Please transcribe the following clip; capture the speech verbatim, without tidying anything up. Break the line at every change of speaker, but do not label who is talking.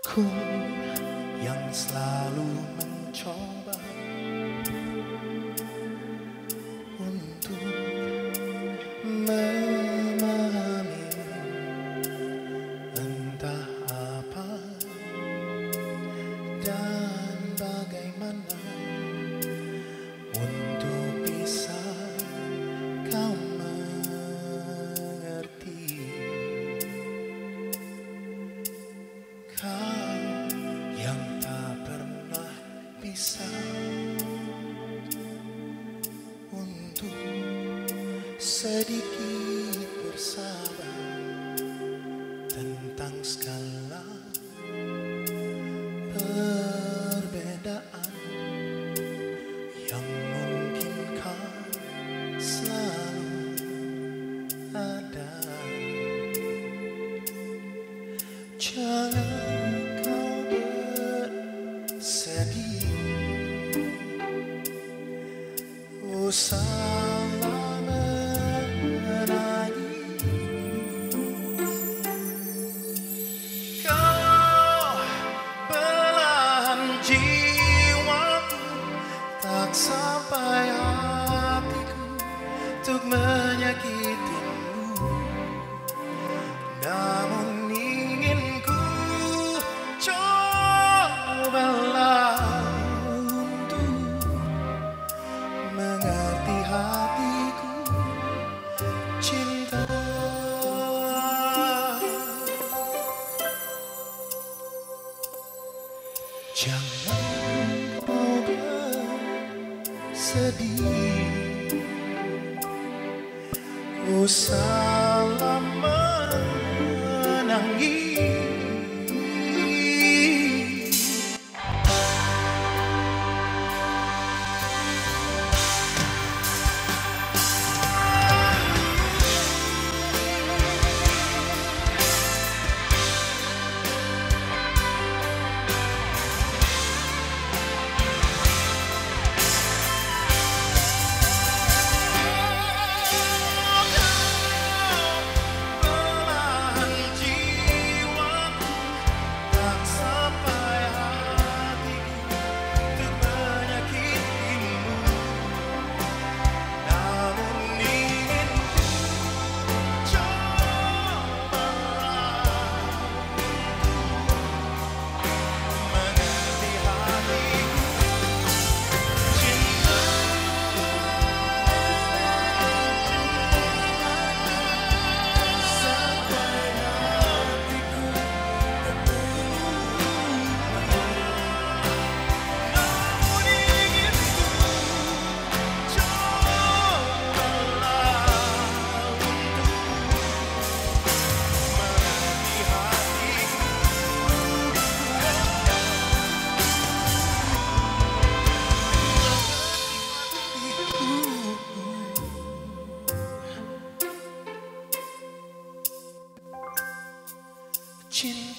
Ku yang selalu mencoba untuk memahami entah apa dan bagaimana untuk bisa kau mengerti. Kau yang tak pernah bisa untuk sedikit bersabar tentang segala perbedaan yang mungkin kan selalu ada. Jangan kau bersedih, usahlah menangis. Kau belahan jiwaku, tak sampai hatiku untuk menyakitimu. Namun ingin ku cobalah untuk mengerti hatiku, cinta. Jangan kau bersedih, usahlah menangis. Cinta.